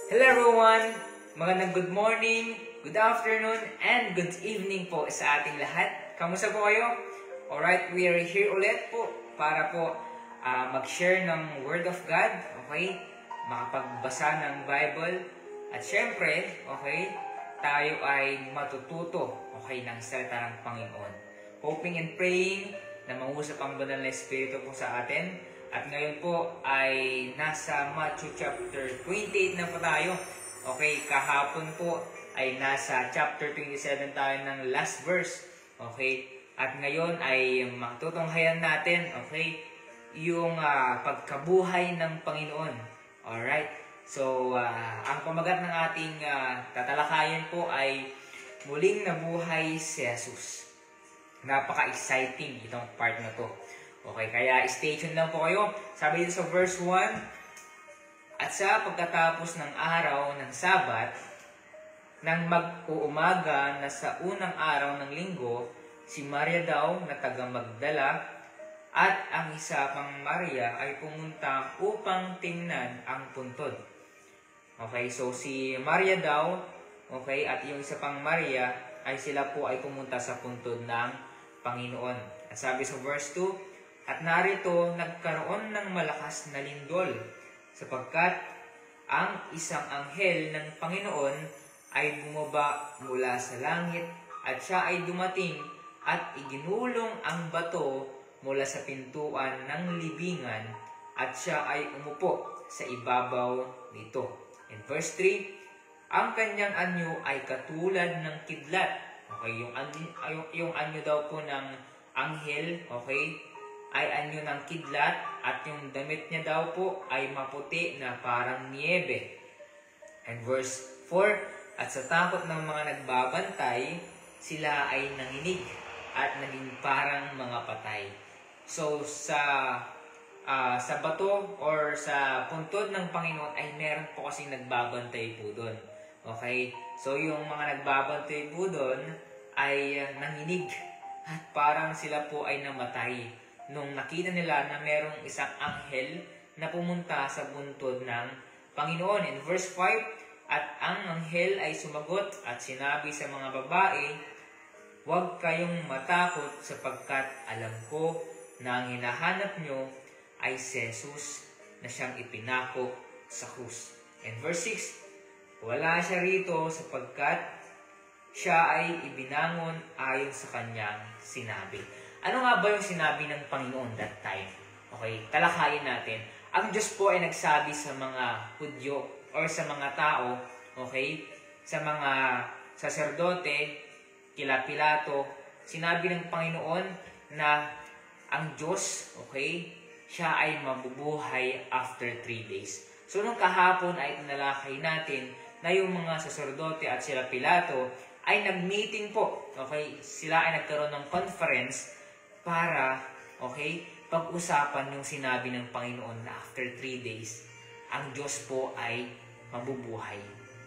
Hello everyone! Magandang good morning, good afternoon, and good evening po sa ating lahat. Kamusta po kayo? Alright, we are here ulit po para po mag-share ng Word of God, okay? Makapagbasa ng Bible. At syempre, okay, tayo ay matututo, okay, ng salita ng Panginoon. Hoping and praying na mangusap ang banal na Espiritu po sa atin. At ngayon po ay nasa Matthew chapter 28 na po tayo. Okay, kahapon po ay nasa chapter 27 tayo ng last verse. Okay, at ngayon ay matutunghayan natin, okay, yung pagkabuhay ng Panginoon. Alright, so ang pamagat ng ating tatalakayan po ay muling nabuhay si Jesus. Napaka-exciting itong part na to. Okay, kaya stay tuned lang po kayo. Sabi dito sa verse 1, at sa pagkatapos ng araw ng Sabat, nang mag-uumaga na sa unang araw ng linggo, si Maria daw na taga Magdala at ang isa pang Maria ay pumunta upang tingnan ang puntod. Okay, so si Maria daw, okay, at yung isa pang Maria ay sila po ay pumunta sa puntod ng Panginoon. At sabi sa verse 2, at narito nagkaroon ng malakas na lindol, sapagkat ang isang anghel ng Panginoon ay bumaba mula sa langit at siya ay dumating at iginulong ang bato mula sa pintuan ng libingan at siya ay umupo sa ibabaw nito. In verse 3, ang kanyang anyo ay katulad ng kidlat. Okay, yung anyo daw po ng anghel, okay, ay anyo ng kidlat at yung damit niya daw po ay maputi na parang niebe. And verse 4, at sa takot ng mga nagbabantay, sila ay nanginig at naging parang mga patay. So sa bato or sa puntod ng Panginoon ay meron po kasing nagbabantay po doon. Okay? So yung mga nagbabantay po doon ay nanginig at parang sila po ay namatay nung nakita nila na merong isang anghel na pumunta sa buntod ng Panginoon. In verse 5, at ang anghel ay sumagot at sinabi sa mga babae, huwag kayong matakot sapagkat alam ko na ang hinahanap nyo ay si Jesus na siyang ipinako sa krus. In verse 6, wala siya rito sapagkat siya ay ibinangon ayon sa kanyang sinabi. Ano nga ba yung sinabi ng Panginoon that time? Okay, talakayin natin. Ang Diyos po ay nagsabi sa mga Hudyo or sa mga tao, okay, sa mga saserdote, kila Pilato, sinabi ng Panginoon na ang Diyos, okay, siya ay mabubuhay after 3 days. So nung kahapon ay tinalakay natin na yung mga saserdote at sila Pilato ay nag-meeting po, okay, sila ay nagkaroon ng conference para, okay, pag-usapan yung sinabi ng Panginoon na after 3 days, ang Diyos po ay mabubuhay.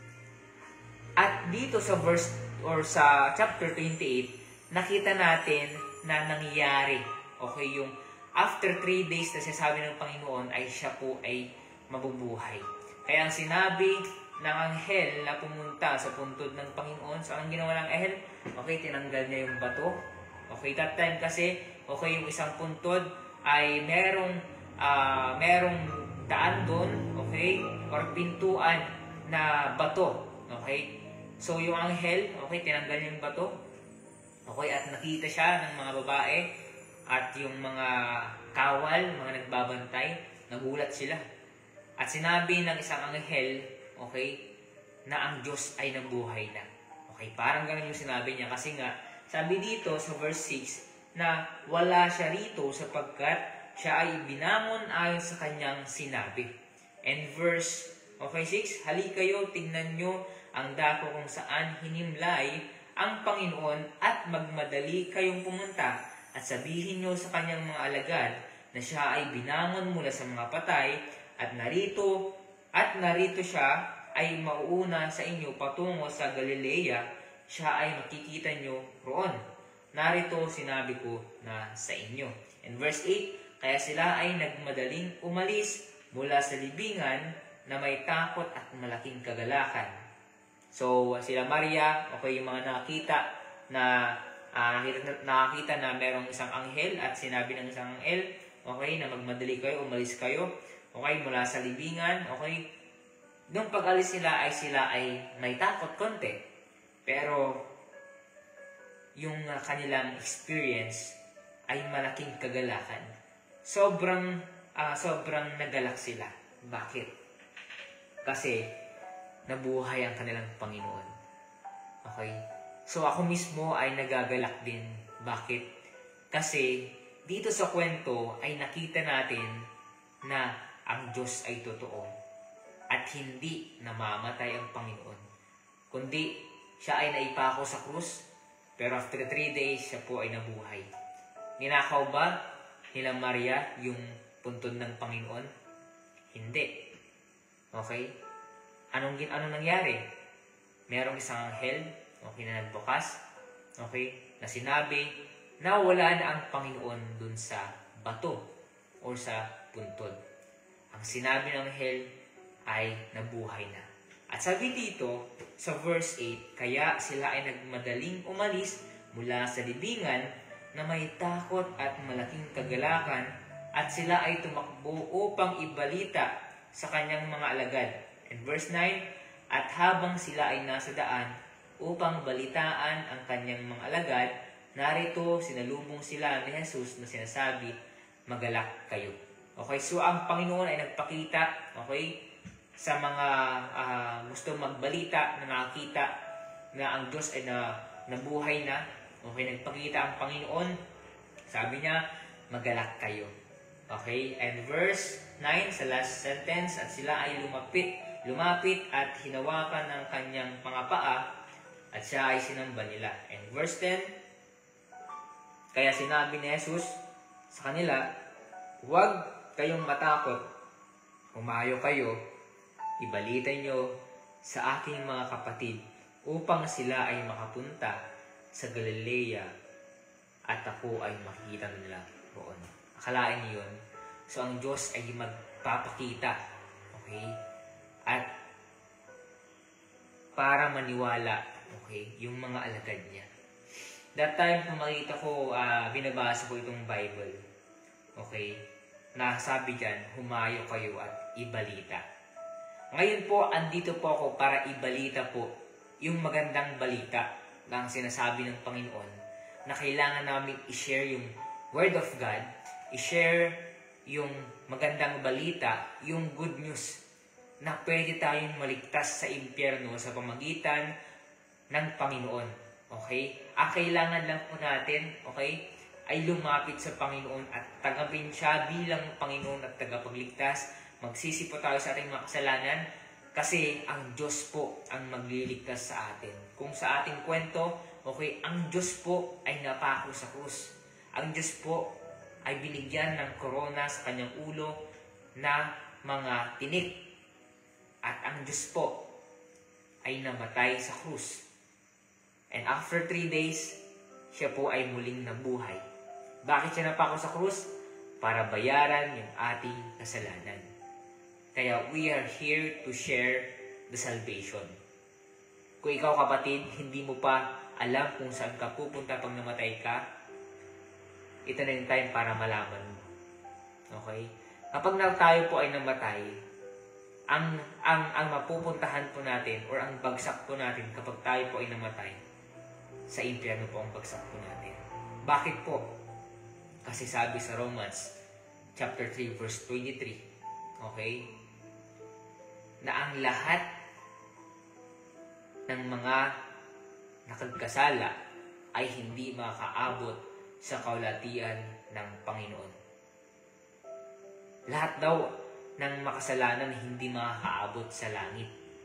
At dito sa verse or sa chapter 28, nakita natin na nangyayari, okay, yung after 3 days na sinasabi ng Panginoon ay siya po ay mabubuhay. Kaya ang sinabi ng anghel na pumunta sa puntod ng Panginoon, so ang ginawa ng anghel, okay, tinanggal niya yung bato. Okay, that time kasi, okay, yung isang puntod ay merong daan doon, okay, or pintuan na bato, okay. So yung anghel, okay, tinanggal niya yung bato, okay, at nakita siya ng mga babae at yung mga kawal, mga nagbabantay, nagulat sila. At sinabi ng isang anghel, okay, na ang Diyos ay nabuhay na. Okay, parang ganun yung sinabi niya kasi nga, sabi dito sa verse 6 na wala siya rito sapagkat siya ay binangon ayon sa kanyang sinabi. And verse 6, hali kayo, tignan nyo ang dako kung saan hinimlay ang Panginoon at magmadali kayong pumunta at sabihin nyo sa kanyang mga alagad na siya ay binangon mula sa mga patay at narito siya ay mauuna sa inyo patungo sa Galilea, siya ay makikita nyo roon. Narito sinabi ko na sa inyo. In verse 8, kaya sila ay nagmadaling umalis mula sa libingan na may takot at malaking kagalakan. So, sila Maria, okay, yung mga nakakita na merong isang anghel at sinabi ng isang anghel, okay, na magmadali kayo, umalis kayo, okay, mula sa libingan, okay. Nung pag-alis sila ay may takot konti. Pero, yung kanilang experience ay malaking kagalakan. Sobrang nagalak sila. Bakit? Kasi nabuhay ang kanilang Panginoon. Okay? So ako mismo ay nagagalak din. Bakit? Kasi dito sa kwento ay nakita natin na ang Diyos ay totoo at hindi namamatay ang Panginoon. Kundi siya ay naipako sa krus, pero after 3 days siya po ay nabuhay. Ninakaw ba nila Maria yung puntod ng Panginoon? Hindi. Okay? Anong nangyari? Merong isang anghel, okay, na nagbukas, okay, na sinabi na wala na ang Panginoon dun sa bato o sa puntod. Ang sinabi ng anghel ay nabuhay na. At sabi dito sa verse 8, kaya sila ay nagmadaling umalis mula sa libingan na may takot at malaking kagalakan, at sila ay tumakbo upang ibalita sa kanyang mga alagad. And verse 9, at habang sila ay nasa daan upang balitaan ang kanyang mga alagad, narito sinalubong sila ni Jesus na sinasabi, magalak kayo. Okay, so ang Panginoon ay nagpakita, okay, sa mga gusto magbalita na nakakita na ang Diyos ay nabuhay na. Okay, nagpakita ang Panginoon. Sabi niya, magalak kayo. Okay, and verse 9 sa last sentence, at sila ay lumapit at hinawakan ng kanyang mga paa at siya ay sinamba nila. And verse 10, kaya sinabi ni Jesus sa kanila, huwag kayong matakot, humayo kayo, ibalita nyo sa aking mga kapatid upang sila ay makapunta sa Galilea at ako ay makikita nila roon. Akalain niyo yun? So, ang Diyos ay magpapakita. Okay? At para maniwala, okay, yung mga alagad niya. That time, kung makita ko, binabasa ko itong Bible. Okay? Na sabi dyan, humayo kayo at ibalita. Ngayon po, andito po ako para ibalita po yung magandang balita na ang sinasabi ng Panginoon na kailangan namin i-share yung Word of God, i-share yung magandang balita, yung good news na pwede tayong maligtas sa impyerno sa pamagitan ng Panginoon. Okay? Ang kailangan lang po natin, okay, ay lumapit sa Panginoon at tanggapin siya bilang Panginoon at tagapagligtas. Magsisi po tayo sa ating mga kasalanan kasi ang Diyos po ang magliligtas sa atin. Kung sa ating kwento, okay, ang Diyos po ay napako sa krus. Ang Diyos po ay binigyan ng korona sa kanyang ulo na mga tinik. At ang Diyos po ay namatay sa krus. And after 3 days, siya po ay muling nabuhay. Bakit siya napako sa krus? Para bayaran yung ating kasalanan. Kaya we are here to share the salvation. Kung ikaw kapatid, hindi mo pa alam kung saan ka pupunta pag namatay ka, ito na yung time para malaman mo. Okay? Kapag tayo po ay namatay, ang mapupuntahan po natin or ang bagsak po natin kapag tayo po ay namatay, sa impyerno po ang bagsak po natin. Bakit po? Kasi sabi sa Romans chapter 3 verse 23, okay, na ang lahat ng mga nakagkasala ay hindi makakaabot sa kaulatian ng Panginoon. Lahat daw ng makasalanan hindi makakaabot sa langit.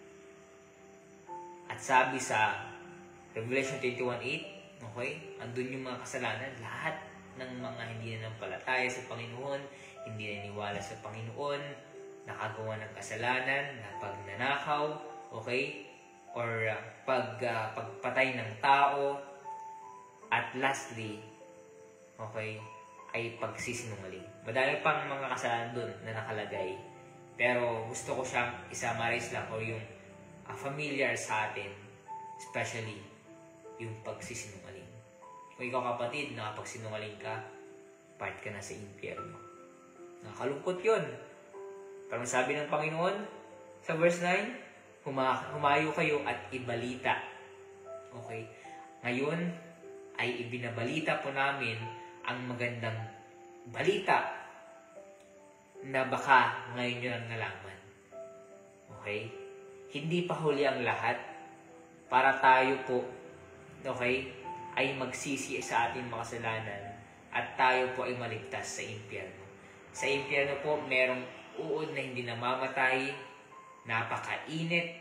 At sabi sa Revelation 21:8, okay, andun yung mga kasalanan, lahat ng mga hindi nanampalataya sa Panginoon, hindi naniniwala sa Panginoon, nakagawa ng kasalanan, na pagnanakaw, okay, or pagpatay ng tao, at lastly, okay, ay pagsisinungaling. Madami pang mga kasalanan doon na nakalagay. Pero gusto ko siyang i-summarize lang o yung familiar sa atin, especially yung pagsisinungaling. Kung ikaw kapatid, nakapagsinungaling ka, part ka na sa impyerno. Nakakalungkot yun. Pero sabi ng Panginoon sa verse 9, humayo kayo at ibalita. Okay? Ngayon ay ibinabalita po namin ang magandang balita na baka ngayon nyo lang nalaman. Okay? Hindi pa huli ang lahat para tayo po, okay, ay magsisi sa ating mga kasalanan at tayo po ay maligtas sa impyerno. Sa impyerno po, merong uod na hindi namamatay, napakainit,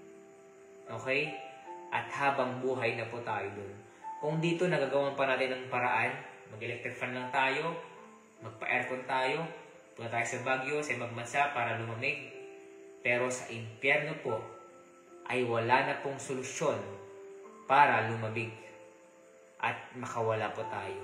okay? At habang buhay na po tayo doon. Kung dito nagagawan pa natin ng paraan, mag-electric fan lang tayo, magpa-aircon tayo, punta tayo sa Baguio, sa ibang bansa para lumamig. Pero sa impyerno po, ay wala na pong solusyon para lumabig at makawala po tayo.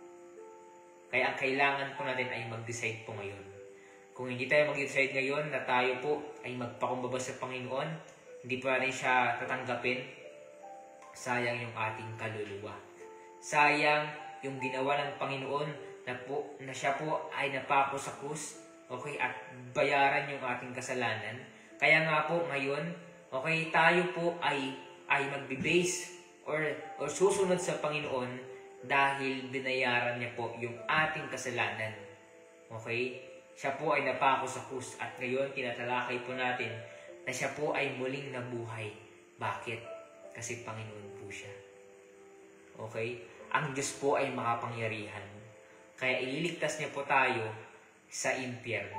Kaya ang kailangan po natin ay mag-decide po ngayon. Kung hindi tayo mag-decide ngayon na tayo po ay magpakumbaba sa Panginoon, hindi po natin siya tatanggapin, sayang yung ating kaluluwa. Sayang yung ginawa ng Panginoon na siya po ay napako sa krus, okay, at bayaran yung ating kasalanan. Kaya nga po ngayon, okay, tayo po ay magbe-base or susunod sa Panginoon dahil binayaran niya po yung ating kasalanan. Okay? Siya po ay napako sa krus at ngayon tinatalakay po natin na siya po ay muling nabuhay. Bakit? Kasi Panginoon po siya. Okay? Ang Diyos po ay makapangyarihan. Kaya ililigtas niya po tayo sa impyerno.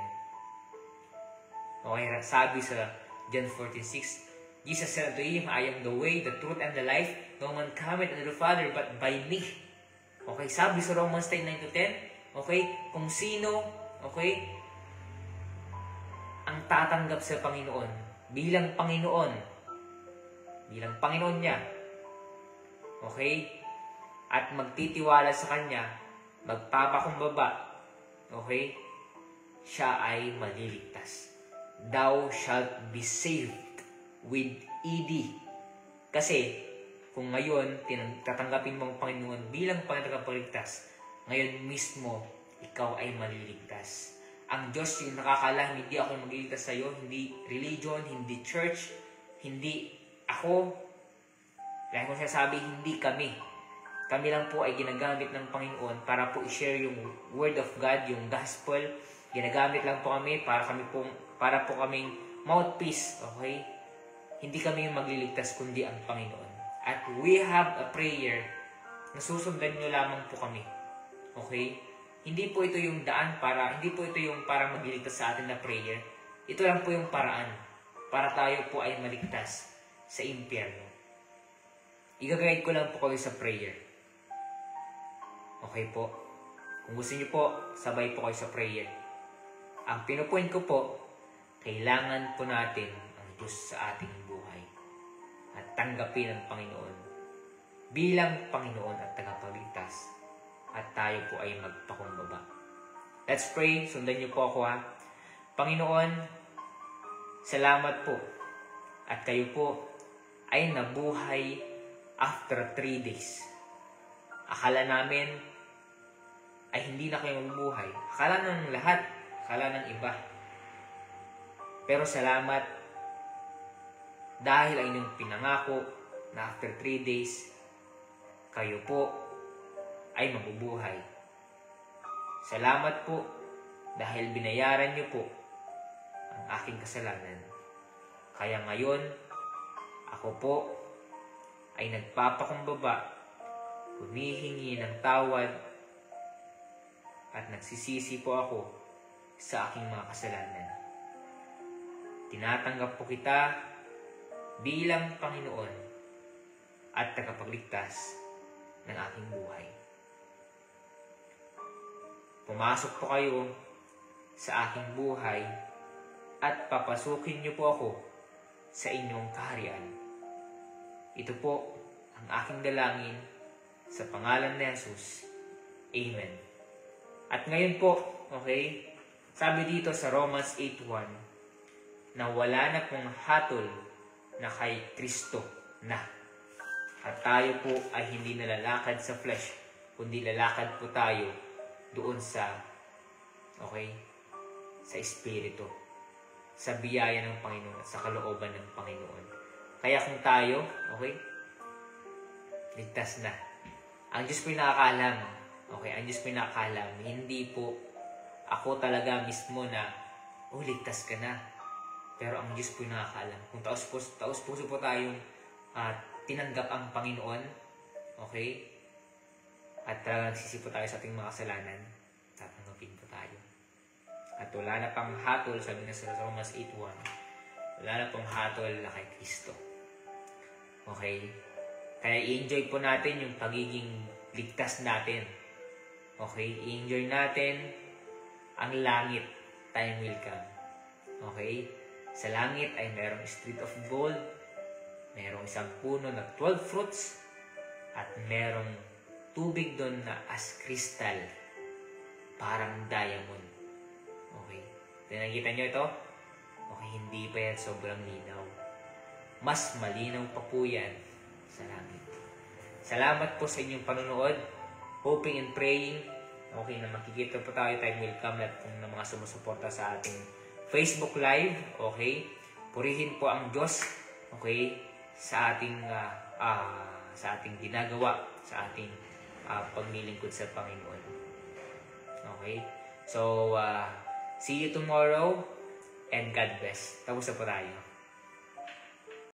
Okay? Sabi sa John 14:6, Jesus said unto him, I am the way, the truth, and the life. No man cometh unto the Father but by me. Okay, sabi sa Romans 10:9-10, okay, kung sino, okay, ang tatanggap sa Panginoon bilang Panginoon niya, okay, at magtitiwala sa Kanya, magpapakumbaba, okay, siya ay maliligtas. Thou shalt be saved with ED. Kasi, kung ngayon, tatanggapin mo ang Panginoon bilang Panginoon-Tagapagligtas, ngayon mismo, ikaw ay maliligtas. Ang Diyos yung nakakala, hindi ako magliligtas sa iyo, hindi religion, hindi church, hindi ako. Dahil kung sasabi, hindi kami. Kami lang po ay ginagamit ng Panginoon para po i-share yung Word of God, yung Gospel. Ginagamit lang po kami para po kaming mouthpiece, okay? Hindi kami yung magliligtas kundi ang Panginoon. At we have a prayer na susundan nyo lamang po kami. Okay? Hindi po ito yung para magliligtas sa atin na prayer. Ito lang po yung paraan para tayo po ay maligtas sa impyerno. I-guide ko lang po kayo sa prayer. Okay po? Kung gusto nyo po, sabay po kayo sa prayer. Ang pinupoint ko po, kailangan po natin ang Diyos sa ating buhay at tanggapin ang Panginoon bilang Panginoon at tagapagligtas at tayo po ay magpakumbaba. Let's pray. Sundan niyo po ako ha. Panginoon, salamat po at kayo po ay nabuhay after 3 days. Akala namin ay hindi na kayo mabubuhay. Akala ng lahat, akala ng iba. Pero salamat dahil ang inyong pinangako na after 3 days, kayo po ay mabubuhay. Salamat po dahil binayaran niyo po ang aking kasalanan. Kaya ngayon, ako po ay nagpapakumbaba, humihingi ng tawad, at nagsisisi po ako sa aking mga kasalanan. Tinatanggap po kita bilang Panginoon at tagapagligtas ng aking buhay. Pumasok po kayo sa aking buhay at papasukin niyo po ako sa inyong kaharian. Ito po ang aking dalangin sa pangalan ni Jesus. Amen. At ngayon po, okay, sabi dito sa Romans 8:1, na wala na pong hatol na kay Kristo na. At tayo po ay hindi nalalakad sa flesh, kundi lalakad po tayo doon sa, sa Espiritu, sa biyaya ng Panginoon at sa kalooban ng Panginoon. Kaya kung tayo, ligtas na. Ang Diyos po yung nakakaalam. Ang Diyos po yung nakakaalam. Hindi po ako talaga mismo na, ligtas ka na. Pero ang Diyos po yung nakakaalam. Kung taos puso po tayong tinanggap ang Panginoon, at talagang nagsisi po tayo sa ating mga kasalanan, tatanggapin po tayo. At wala na pang hatol, sabi na sa Romans 8:1, wala na pang hatol na kay Kristo. Kaya i-enjoy po natin yung pagiging ligtas natin. I-enjoy natin ang langit. Time will come. Sa langit ay merong street of gold, merong isang puno na 12 fruits, at merong tubig doon na as crystal, parang diamond. Nakikita nyo ito? Hindi pa yan sobrang linaw. Mas malinaw pa po yan sa langit. Salamat po sa inyong panonood. Hoping and praying. Na makikita po tayo. Time will come lahat ng mga sumusuporta sa ating Facebook Live. Purihin po ang Diyos. Sa ating ginagawa. Sa ating paglilingkod sa Panginoon. So, see you tomorrow. And God bless. Tapos na po tayo.